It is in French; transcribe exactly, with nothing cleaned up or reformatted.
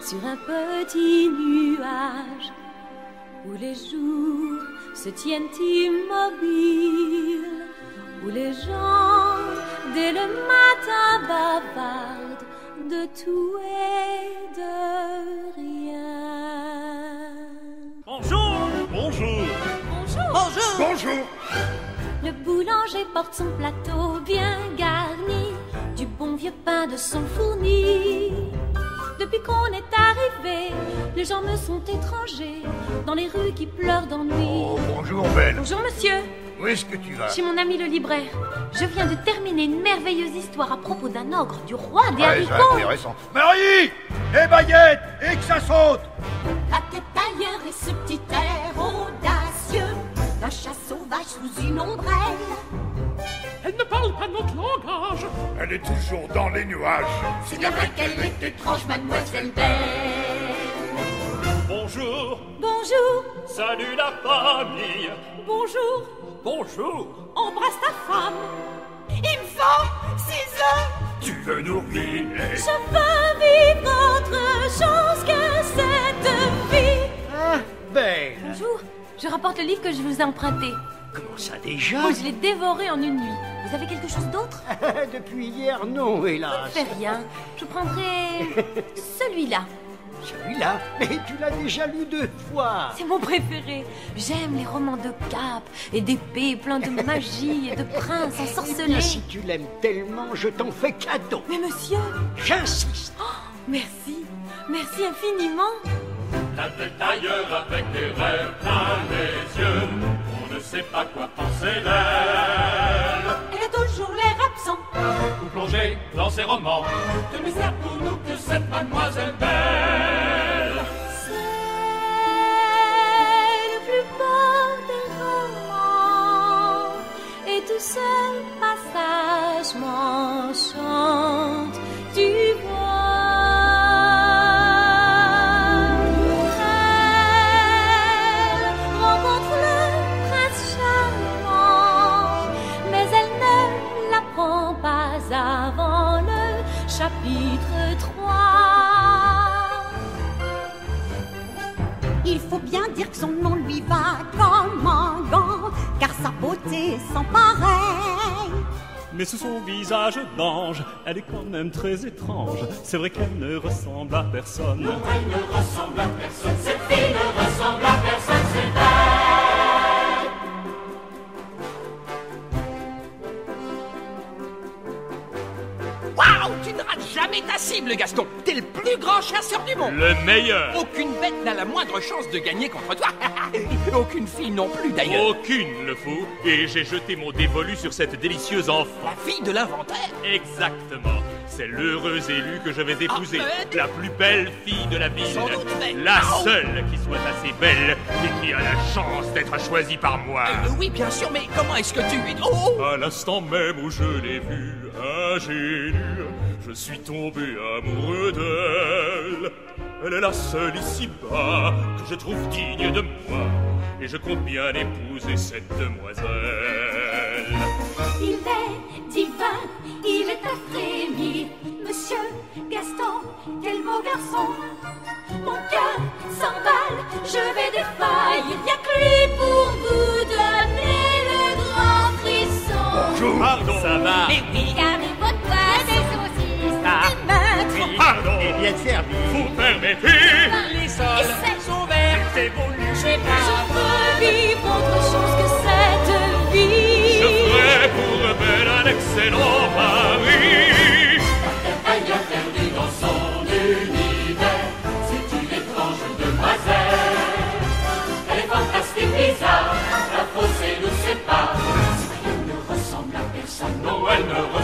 sur un petit nuage où les jours se tiennent immobiles, où les gens dès le matin bavardent de tout et de rien. Bonjour. Bonjour. Bonjour. Bonjour. Bonjour. Le boulanger porte son plateau bien garni, du bon vieux pain de son fourni. Depuis qu'on est arrivé, les gens me sont étrangers, dans les rues qui pleurent d'ennui. Oh, bonjour, Belle. Bonjour monsieur. Où est-ce que tu vas? Chez mon ami le libraire. Je viens de terminer une merveilleuse histoire à propos d'un ogre, du roi des Ouais, haricots. c'est intéressant. Marie, les baguettes, et que ça saute. La tête ailleurs et ce petit air audacieux d'un chat sauvage sous une ombrelle. Elle ne parle pas notre langage. Elle est toujours dans les nuages. C'est bien vrai qu'elle est étrange, mademoiselle Belle. Bonjour. Bonjour. Salut la famille. Bonjour. Bonjour. Embrasse ta femme. Il me faut six heures. Tu veux nous ruiner? Je veux vivre autre chose que cette vie. Ah, Belle. Bonjour. Je rapporte le livre que je vous ai emprunté. Comment ça déjà? Oh, je l'ai dévoré en une nuit. Vous avez quelque chose d'autre? Depuis hier, non, hélas. Ça ne fait rien. Je prendrai celui-là. Celui-là? Mais tu l'as déjà lu deux fois. C'est mon préféré. J'aime les romans de cap et d'épées pleins de magie et de princes Eh ensorcelés. bien, si tu l'aimes tellement, je t'en fais cadeau. Mais monsieur... J'insiste. Oh, merci. Merci infiniment. La tête ailleurs avec des rêves plein les yeux. On ne sait pas quoi penser d'elle. Elle a toujours l'air absent. Vous plongez dans ces romans. De mystère pour nous que cette mademoiselle Belle. C'est le plus beau des romans. Et tout ce passage m'enchante. Tu vois. Avant le chapitre trois. Il faut bien dire que son nom lui va comme un gant, car sa beauté est sans pareil. Mais sous son visage d'ange, elle est quand même très étrange. C'est vrai qu'elle ne ressemble à personne. Non, elle ne ressemble à personne. Cette fille ne ressemble à personne, c'est belle. Waouh, tu ne rates jamais ta cible, Gaston. T'es le plus grand chasseur du monde. Le meilleur. Aucune bête n'a la moindre chance de gagner contre toi. Aucune fille non plus, d'ailleurs. Aucune, le fou. Et j'ai jeté mon dévolu sur cette délicieuse enfant. La fille de l'inventaire. Exactement. C'est l'heureuse élue que je vais épouser. Ah, euh, La plus belle fille de la ville. Sans doute, mais- La Ah, oh. seule qui soit assez belle et qui a la chance d'être choisie par moi. Euh, oui, bien sûr, mais comment est-ce que tu... Oh, oh. À l'instant même où je l'ai vue, ingénue, je suis tombé amoureux d'elle. Elle est la seule ici-bas que je trouve digne de moi, et je compte bien épouser cette demoiselle. Il est divin, il est à frémir. Monsieur Gaston, quel beau garçon. Mon cœur s'emballe, je vais défaillir. Y'a que lui pour vous donner le grand frisson. Bonjour. Pardon. Ça va. Mais oui. Regardez votre poisson, des saucisses, Ah. des maîtres. Pardon. Et bien servi. Vous permettez? Les sols sont verts. C'est voulu. Je veux vivre autre chose que cette vie. Je ferai pour Belle un excellent mari. Ailleurs perdu dans son univers, c'est une étrange demoiselle. Elle est fantastique, bizarre, la fossée nous sépare. Elle ne ressemble à personne, Non, elle ne